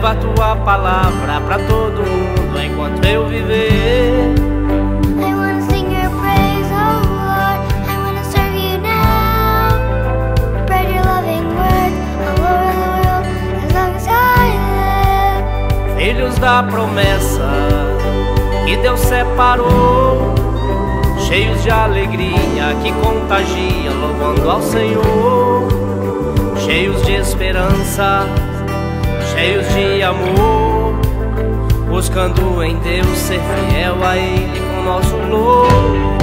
leva a tua palavra pra todo mundo enquanto eu viver. I wanna sing your praise, oh Lord. I wanna serve you now. Spread your loving word all over the world as long as I live. Filhos da promessa que Deus separou, cheios de alegria que contagiam, louvando ao Senhor, cheios de esperança, cheios de amor, buscando em Deus ser fiel a Ele com nosso louvor.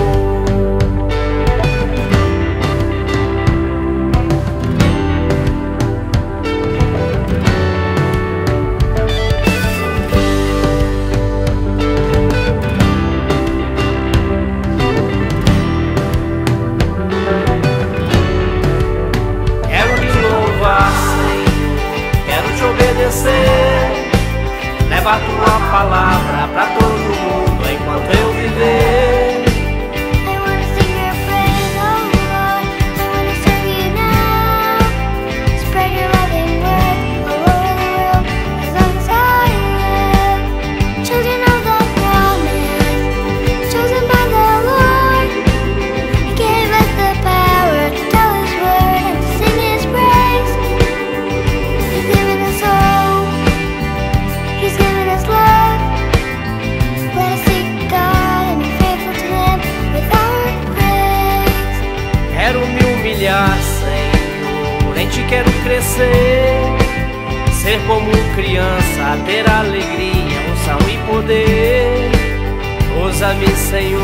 Leva a tua palavra pra todo mundo enquanto eu viver. I wanna sing your praise, oh Lord. I wanna serve you now. Spread your loving word all over the world as long as I live. Children of the promise, chosen by the Lord. He gave us the power to tell His word and to sing His praise. He's given us hope. He's given us love. Let us seek God and be faithful to Him with our praise. Quero me humilhar, Senhor, em Ti quero crescer, ser como criança, ter alegria, unção e poder. Usa-me, Senhor,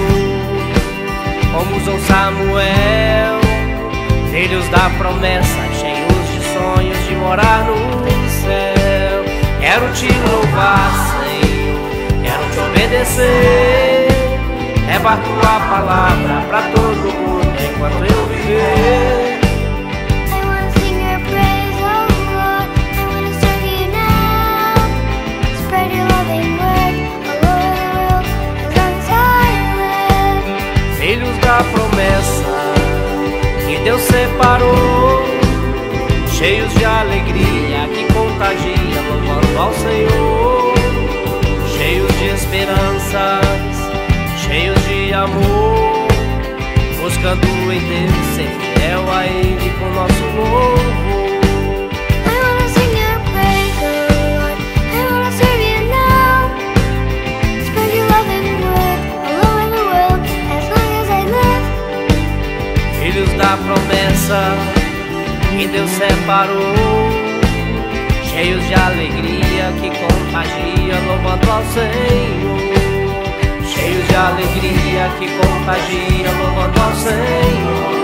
como usou Samuel, filhos da promessa, cheios de sonhos de morar no céu. Quero Te louvar, Senhor, quero Te obedecer. Leva a tua palavra pra todo mundo enquanto eu viver. I wanna sing your praise, oh Lord. I wanna serve you now. Spread your loving word all over the world as long as I live. Filhos da promessa que Deus separou, cheios de alegria que contagia, louvando ao Senhor, cheios de esperanças, cheios de amor, buscando em Deus ser fiel a Ele com nosso louvor. I wanna sing your praise, oh Lord. I wanna serve you now. Spread your loving word all over the world as long as I live. Filhos da promessa que Deus separou, cheios de alegria que contagia, louvando ao Senhor, cheios de alegria que contagia, louvando ao Senhor.